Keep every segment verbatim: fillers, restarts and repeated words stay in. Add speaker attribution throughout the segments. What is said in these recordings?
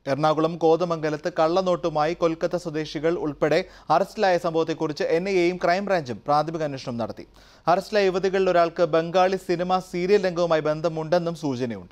Speaker 1: എറണാകുളം കോതമംഗലത്ത് കള്ളനോട്ടുമായി കൊൽക്കത്ത സ്വദേശികൾ ഉൾപ്പെടെ അറസ്റ്റിലായ സംഭവത്തെക്കുറിച്ച് എൻ ഐ എയും ക്രൈംബ്രാഞ്ചും പ്രാഥമിക അന്വേഷണം നടത്തി. അറസ്റ്റിലായ യുവതികളിൽ ഒരാൾക്ക് ബംഗാളി സിനിമ സീരിയൽ രംഗവുമായി ബന്ധമുണ്ടെന്നും സൂചനയുണ്ട്.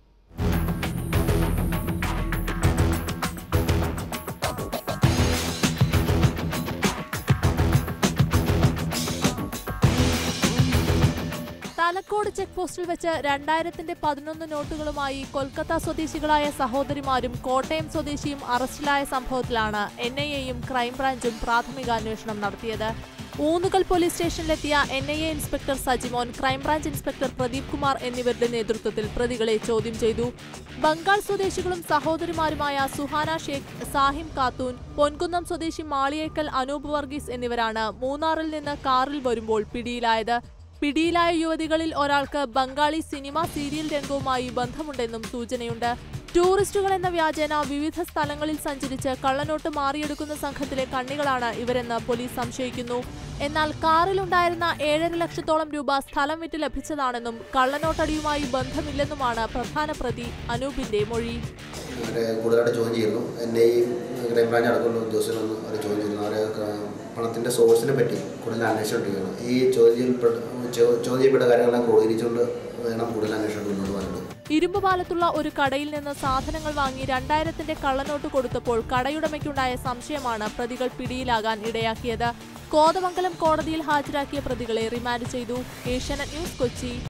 Speaker 2: തലക്കോട് ചെക്ക് പോസ്റ്റിൽ വെച്ച് രണ്ടായിരത്തിന്റെ പതിനൊന്ന് നോട്ടുകളുമായി കൊൽക്കത്ത സ്വദേശികളായ സഹോദരിമാരും കോട്ടയം സ്വദേശിയും അറസ്റ്റിലായ സംഭവത്തിലാണ് എൻ ഐ എയും ക്രൈംബ്രാഞ്ചും പ്രാഥമിക അന്വേഷണം നടത്തിയത്. ഊന്നുകൽ പോലീസ് സ്റ്റേഷനിലെത്തിയ N I A inspector Sajimon, crime branch inspector Pradeep Kumar എന്നിവരുടെ നേതൃത്വത്തിൽ പ്രതികളെ ചോദ്യം ചെയ്തു. ബംഗാൾ സ്വദേശികളും സഹോദരിമാരുമായ സുഹാന ഷേഖ്, സാഹിം ഖാത്തൂൻ, പൊൻകുന്നം സ്വദേശി മാളിയേക്കൽ അനൂപ് വർഗീസ് എന്നിവരാണ് മൂന്നാറിൽ നിന്ന് കാറിൽ വരുമ്പോൾ പിടിയിലായത്. പിടിയിലായ യുവതികളിൽ ഒരാൾക്ക് ബംഗാളി സിനിമ സീരിയൽ രംഗവുമായി ബന്ധമുണ്ടെന്നും സൂചനയുണ്ട്. ടൂറിസ്റ്റുകൾ എന്ന വ്യാജേന വിവിധ സ്ഥലങ്ങളിൽ സഞ്ചരിച്ച് കള്ളനോട്ട് മാറിയെടുക്കുന്ന സംഘത്തിലെ കണ്ണികളാണ് ഇവരെന്ന് പോലീസ് സംശയിക്കുന്നു. എന്നാൽ കാറിലുണ്ടായിരുന്ന ഏഴര ലക്ഷത്തോളം രൂപ സ്ഥലം വിറ്റ് ലഭിച്ചതാണെന്നും കള്ളനോട്ടടിയുമായി ബന്ധമില്ലെന്നുമാണ് പ്രധാന പ്രതി അനൂപിന്റെ മൊഴി.
Speaker 3: കൂടുതലായിട്ട് ചോദ്യം ചെയ്യുന്നു. എന്നെയും ക്രൈംബ്രാഞ്ച് അടക്കമുള്ള ഉദ്യോഗസ്ഥരൊന്നും അവർ ചോദ്യം ചെയ്യുന്നു. അവരെ പണത്തിൻ്റെ സോഴ്സിനെ പറ്റി കൂടുതൽ അന്വേഷിച്ചുകൊണ്ടിരിക്കുകയാണ്. ഈ ചോദ്യം ചോദ്യം ചെയ്യപ്പെട്ട കാര്യങ്ങളെല്ലാം ക്രോഡീകരിച്ചുകൊണ്ട് വേണം കൂടുതൽ അന്വേഷണം മുന്നോട്ട് പോകുന്നത്.
Speaker 2: ഇരുമ്പുപാലത്തുള്ള ഒരു കടയിൽ നിന്ന് സാധനങ്ങൾ വാങ്ങി രണ്ടായിരത്തിന്റെ കള്ളനോട്ട് കൊടുത്തപ്പോൾ കടയുടമയ്ക്കുണ്ടായ സംശയമാണ് പ്രതികൾ പിടിയിലാകാൻ ഇടയാക്കിയത്. കോതമംഗലം കോടതിയിൽ ഹാജരാക്കിയ പ്രതികളെ റിമാൻഡ് ചെയ്തു. ഏഷ്യാനെറ്റ് ന്യൂസ്, കൊച്ചി.